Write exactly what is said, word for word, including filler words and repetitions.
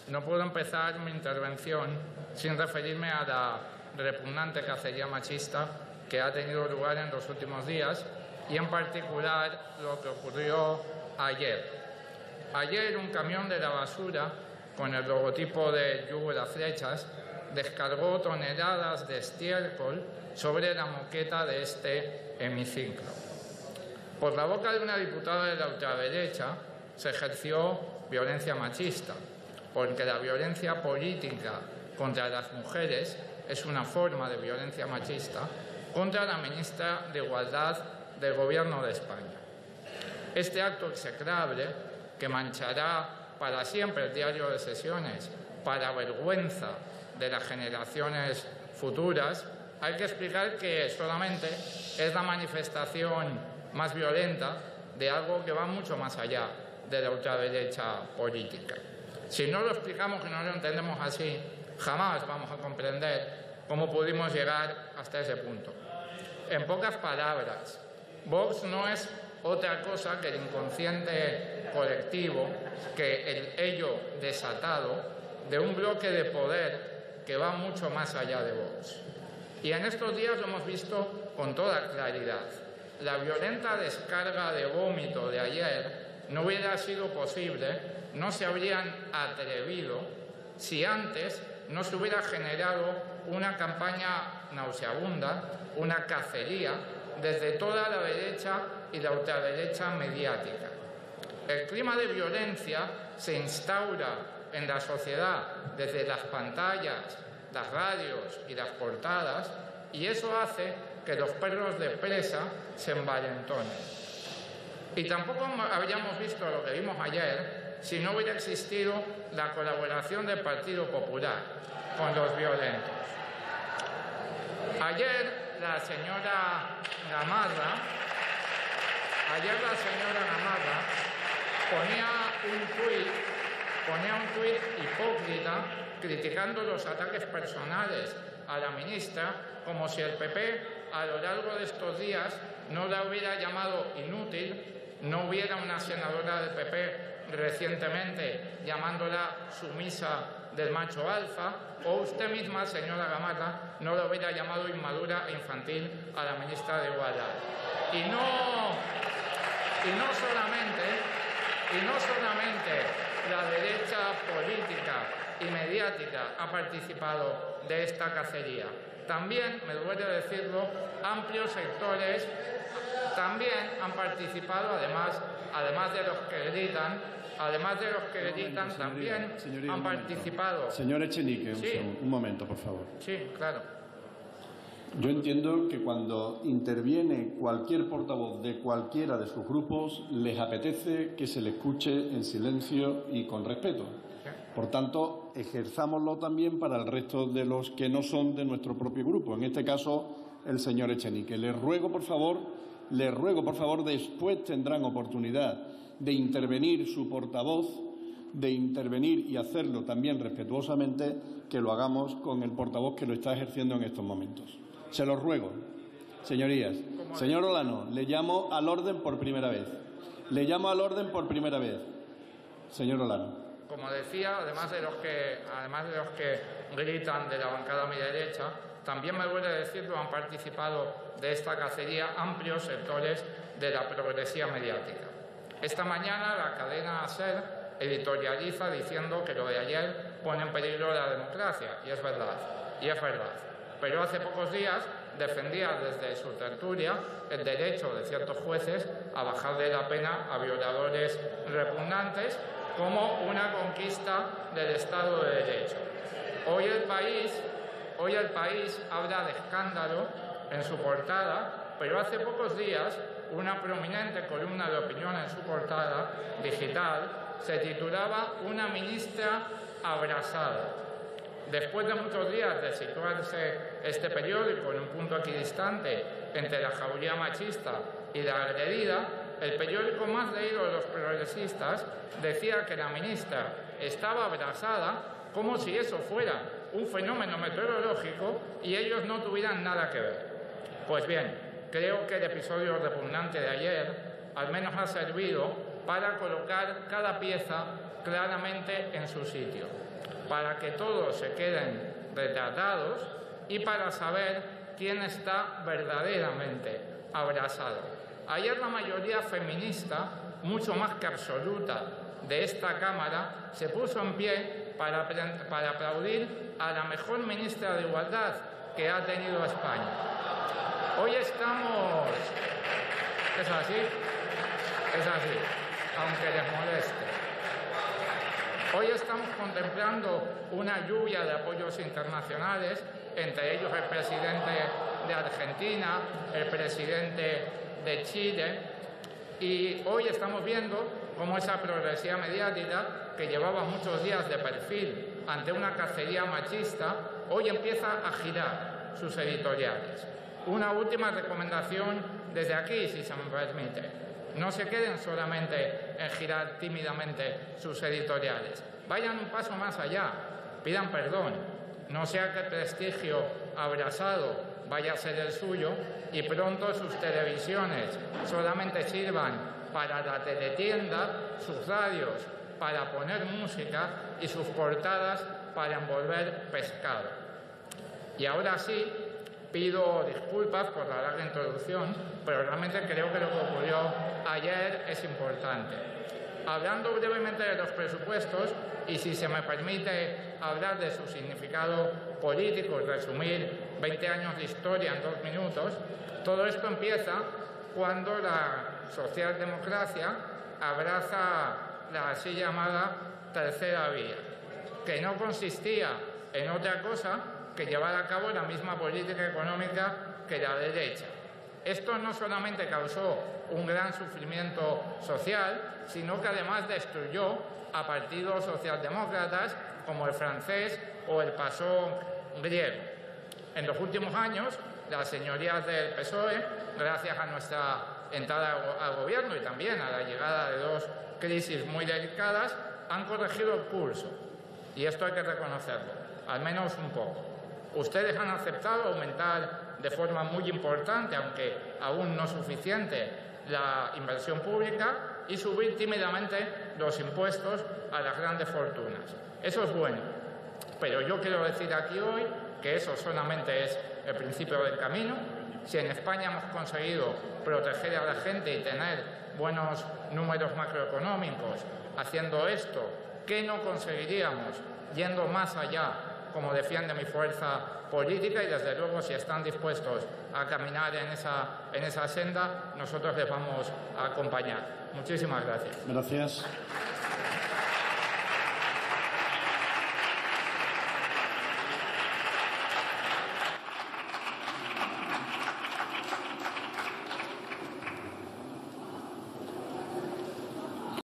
no puedo empezar mi intervención sin referirme a la repugnante cacería machista que ha tenido lugar en los últimos días y en particular lo que ocurrió ayer. Ayer un camión de la basura con el logotipo de Yugo las Flechas descargó toneladas de estiércol sobre la moqueta de este hemiciclo. Por la boca de una diputada de la ultraderecha se ejerció violencia machista, porque la violencia política contra las mujeres es una forma de violencia machista contra la ministra de Igualdad del Gobierno de España. Este acto execrable, que manchará para siempre el diario de sesiones, para vergüenza de las generaciones futuras, hay que explicar que solamente es la manifestación más violenta de algo que va mucho más allá de la ultraderecha política. Si no lo explicamos, que no lo entendemos así, jamás vamos a comprender cómo pudimos llegar hasta ese punto. En pocas palabras, Vox no es otra cosa que el inconsciente colectivo, que el ello desatado de un bloque de poder que va mucho más allá de Vox. Y en estos días lo hemos visto con toda claridad. La violenta descarga de vómito de ayer no hubiera sido posible, no se habrían atrevido si antes no se hubiera generado una campaña nauseabunda, una cacería desde toda la derecha y la ultraderecha mediática. El clima de violencia se instaura en la sociedad desde las pantallas, las radios y las portadas, y eso hace que los perros de presa se envalentonen. Y tampoco habríamos visto lo que vimos ayer si no hubiera existido la colaboración del Partido Popular con los violentos. Ayer la señora Gamarra, ayer la señora Gamarra ponía un tuit, ponía un tuit hipócrita criticando los ataques personales a la ministra, como si el P P a lo largo de estos días no la hubiera llamado inútil, no hubiera una senadora del P P recientemente llamándola sumisa del macho alfa, o usted misma, señora Gamarra, no la hubiera llamado inmadura e infantil a la ministra de Igualdad. Y no, y no solamente, y no solamente la derecha política y mediática ha participado de esta cacería. También, me duele decirlo, amplios sectores también han participado, además, además de los que gritan, además de los que gritan, también señoría, han participado. Señor Echenique, un, Sí. segundo, un momento, por favor. Sí, claro. Yo entiendo que cuando interviene cualquier portavoz de cualquiera de sus grupos, les apetece que se le escuche en silencio y con respeto. Por tanto, ejerzámoslo también para el resto de los que no son de nuestro propio grupo, en este caso el señor Echenique. Les ruego, por favor, les ruego, por favor, después tendrán oportunidad de intervenir su portavoz, de intervenir y hacerlo también respetuosamente, que lo hagamos con el portavoz que lo está ejerciendo en estos momentos. Se lo ruego, señorías. Señor Olano, le llamo al orden por primera vez. Le llamo al orden por primera vez. Señor Olano. Como decía, además de los que, además de los que gritan de la bancada a mi derecha, también me duele decirlo, han participado de esta cacería amplios sectores de la progresía mediática. Esta mañana la cadena SER editorializa diciendo que lo de ayer pone en peligro la democracia, y es verdad, y es verdad. Pero hace pocos días defendía desde su tertulia el derecho de ciertos jueces a bajarle la pena a violadores repugnantes como una conquista del Estado de Derecho. Hoy el país, hoy el país habla de escándalo en su portada, pero hace pocos días una prominente columna de opinión en su portada digital se titulaba "Una ministra abrasada". Después de muchos días de situarse este periódico en un punto equidistante entre la jauría machista y la agredida, el periódico más leído de los progresistas decía que la ministra estaba abrasada como si eso fuera un fenómeno meteorológico y ellos no tuvieran nada que ver. Pues bien, creo que el episodio repugnante de ayer al menos ha servido para colocar cada pieza, claramente en su sitio, para que todos se queden retratados y para saber quién está verdaderamente abrasado. Ayer la mayoría feminista, mucho más que absoluta, de esta Cámara se puso en pie para, para aplaudir a la mejor ministra de Igualdad que ha tenido España. Hoy estamos... ¿Es así? Es así, aunque les moleste. Hoy estamos contemplando una lluvia de apoyos internacionales, entre ellos el presidente de Argentina, el presidente de Chile, y hoy estamos viendo cómo esa progresiva mediática, que llevaba muchos días de perfil ante una cacería machista, hoy empieza a girar sus editoriales. Una última recomendación desde aquí, si se me permite. No se queden solamente en girar tímidamente sus editoriales. Vayan un paso más allá, pidan perdón. No sea que el prestigio abrasado vaya a ser el suyo y pronto sus televisiones solamente sirvan para la teletienda, sus radios para poner música y sus portadas para envolver pescado. Y ahora sí, pido disculpas por la larga introducción, pero realmente creo que lo que ocurrió ayer es importante. Hablando brevemente de los presupuestos, y si se me permite hablar de su significado político y resumir veinte años de historia en dos minutos, todo esto empieza cuando la socialdemocracia abraza la así llamada tercera vía, que no consistía en otra cosa que llevar a cabo la misma política económica que la derecha. Esto no solamente causó un gran sufrimiento social, sino que además destruyó a partidos socialdemócratas como el francés o el PASOK griego. En los últimos años, las señorías del P S O E, gracias a nuestra entrada al gobierno y también a la llegada de dos crisis muy delicadas, han corregido el curso. Y esto hay que reconocerlo, al menos un poco. Ustedes han aceptado aumentar de forma muy importante, aunque aún no suficiente, la inversión pública y subir tímidamente los impuestos a las grandes fortunas. Eso es bueno, pero yo quiero decir aquí hoy que eso solamente es el principio del camino. Si en España hemos conseguido proteger a la gente y tener buenos números macroeconómicos haciendo esto, ¿qué no conseguiríamos yendo más allá, como defiende mi fuerza política? Y desde luego, si están dispuestos a caminar en esa, en esa senda, nosotros les vamos a acompañar. Muchísimas gracias. Gracias.